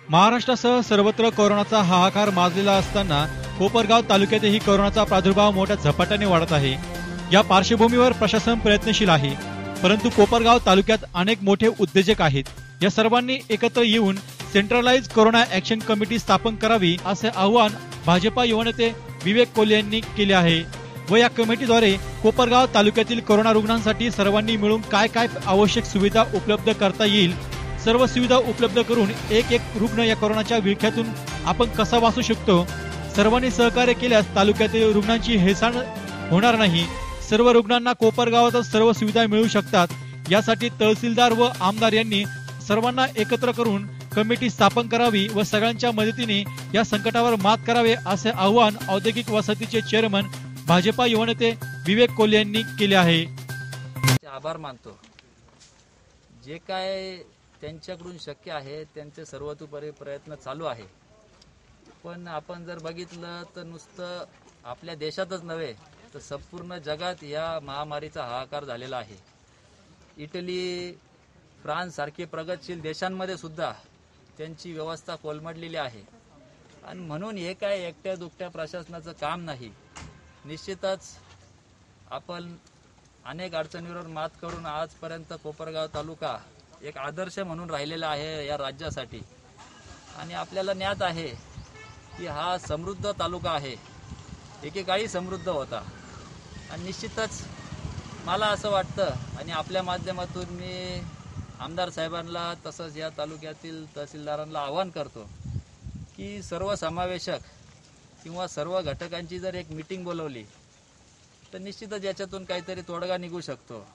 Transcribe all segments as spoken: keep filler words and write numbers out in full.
महाराष्ट्रासह सर्वत्र कोरोनाचा हाहाकार माजलेला असताना कोपरगाव तालुक्यातही कोरोनाचा प्रादुर्भाव मोठ्या झपाट्याने वाढत आहे। या पार्श्वभूमीवर प्रशासन प्रयत्नशील आहे, परंतु कोपरगाव तालुक्यात अनेक मोठे उद्योजक आहेत। या सर्वांनी एकत्र येऊन सेंट्रलाइज कोरोना ऍक्शन कमिटी स्थापन करावी असे आवाहन भाजपा युवनेते विवेक कोल्हे यांनी केले आहे व या कमिटीद्वारे कोपरगाव तालुक्यातील कोरोना रुग्णांसाठी सर्वांनी मिळून काय काय आवश्यक सुविधा उपलब्ध करता येईल, सर्व सुविधा उपलब्ध करून एक एक रुग्ण या कोरोनाच्या विळख्यातून आपण कसा वाचू शकतो, सर्वांनी सहकार्य केल्यास तालुक्यातील रुग्णांची हेळसांड होणार नाही। सर्व रुग्णांना कोपरगावातच सर्व सुविधा मिळू शकतात। यासाठी तहसीलदार व आमदार यांनी सर्वांना एकत्र करून कमिटी स्थापन करावी व सगळ्यांच्या मदतीने या संकटावर मात करावे असे आवाहन औद्योगिक वसाहतीचे चेअरमन भाजपा युवनेते विवेक कोल्हे यांनी केले आहे। आभार मानतो। जे काय त्यांच्याकडून शक्य आहे त्यांचे सर्वतोपरी प्रयत्न चालू आहे, पण आपण जर बघितलं तर नुसतं आपल्या देशातच नव्हे तर संपूर्ण जगात या महामारीचा हाहाकार झालेला आहे। इटली, फ्रान्स सारखे प्रगतशील देशांमध्ये सुद्धा त्यांची व्यवस्था कोलमडलेली आहे आणि म्हणून हे काय एकट्या दुकट्या प्रशासनाचं काम नाही। निश्चितच आपण अनेक अडचणींवर मात करून आजपर्यंत कोपरगाव तालुका एक आदर्श म्हणून राहिलेला आहे या राज्यासाठी आणि आपल्याला ज्ञात आहे की हा समृद्ध तालुका आहे, एकेकाळी समृद्ध होता आणि निश्चितच मला असं वाटतं आणि आपल्या माध्यमातून मी आमदार साहेबांना तसंच या तालुक्यातील तहसीलदारांना आवाहन करतो की सर्वसमावेशक किंवा सर्व घटकांची जर एक मीटिंग बोलवली तर निश्चितच याच्यातून काहीतरी तोडगा निघू शकतो।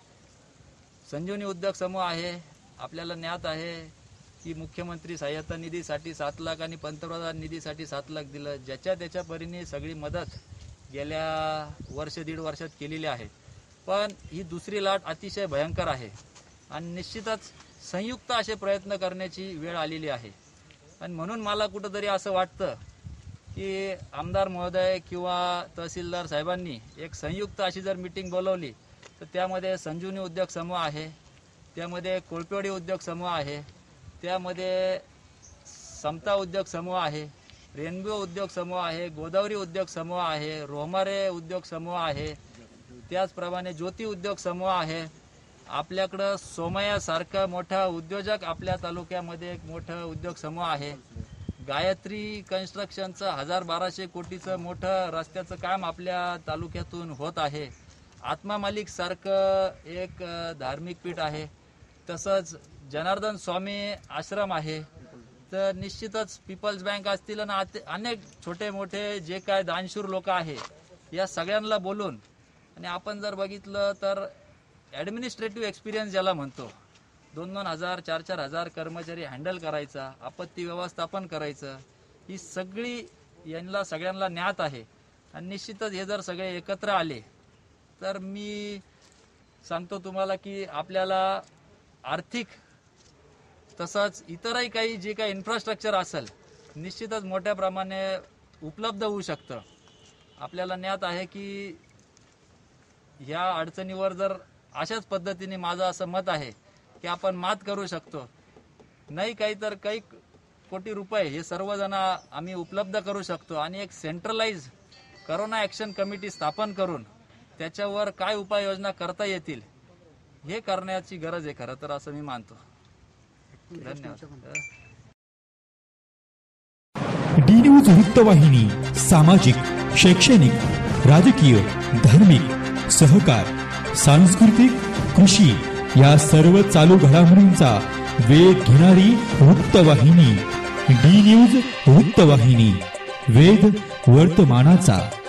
संजीवनी उद्योग समूह आहे, आपल्याला ज्ञात आहे की मुख्यमंत्री सहाय्यता निधीसाठी सात लाख आणि पंतप्रधान निधीसाठी सात लाख दिलं। ज्याच्या त्याच्या परीने सगळी मदत गेल्या वर्ष दीड वर्षात केलेली आहे, पण ही दुसरी लाट अतिशय भयंकर आहे आणि निश्चितच संयुक्त असे प्रयत्न करण्याची वेळ आलेली आहे आणि म्हणून मला कुठंतरी असं वाटतं की आमदार महोदय किंवा तहसीलदार साहेबांनी एक संयुक्त अशी जर मीटिंग बोलवली तर त्यामध्ये संजीवनी उद्योग समूह आहे, त्यामध्ये कोळपेवाडी उद्योग समूह आहे, त्यामध्ये समता उद्योग समूह आहे, रेनबो उद्योग समूह आहे, गोदावरी उद्योग समूह आहे, रोहमारे उद्योग समूह आहे, त्याचप्रमाणे ज्योती उद्योग समूह आहे। आपल्याकडं सोमयासारखा मोठा उद्योजक आपल्या तालुक्यामध्ये एक मोठा उद्योग समूह आहे। गायत्री कन्स्ट्रक्शनचं हजार बाराशे कोटीचं मोठं रस्त्याचं काम आपल्या तालुक्यातून होत आहे। आत्मा मालिक सारखं एक धार्मिक पीठ आहे, तसंच जनार्दन स्वामी आश्रम आहे। तर निश्चितच पीपल्स बँक असतील आणि अनेक छोटे मोठे जे काय दानशूर लोक आहे या सगळ्यांना बोलून आणि आपण जर बघितलं तर ॲडमिनिस्ट्रेटिव्ह एक्सपिरियन्स ज्याला म्हणतो, दोन दोन हजार चार चार हजार कर्मचारी हँडल करायचा, आपत्ती व्यवस्थापन करायचं, ही सगळी यांना सगळ्यांना ज्ञात आहे आणि निश्चितच हे जर सगळे एकत्र आले तर मी सांगतो तुम्हाला की आपल्याला आर्थिक तसंच इतरही काही जे काही इन्फ्रास्ट्रक्चर असेल निश्चितच मोठ्या प्रमाणे उपलब्ध होऊ शकतं। आपल्याला ज्ञात आहे की ह्या अडचणीवर जर अशाच पद्धतीने माझं असं मत आहे की आपण मात करू शकतो। नाही काही तर काही कोटी रुपये हे सर्वजण आम्ही उपलब्ध करू शकतो आणि एक सेंट्रलाइज कोरोना ऍक्शन कमिटी स्थापन करून त्याच्यावर काय उपाययोजना करता येतील हे करण्याची गरज आहे खरं तर असं मी मानतो। धन्यवाद। डी न्यूज वृत्तवाहिनी सामाजिक, शैक्षणिक, राजकीय, धार्मिक, सहकार, सांस्कृतिक, कृषी या सर्व चालू घडामोडींचा वेध घेणारी वृत्तवाहिनी। डी न्यूज वृत्तवाहिनी, वेध वर्तमानाचा।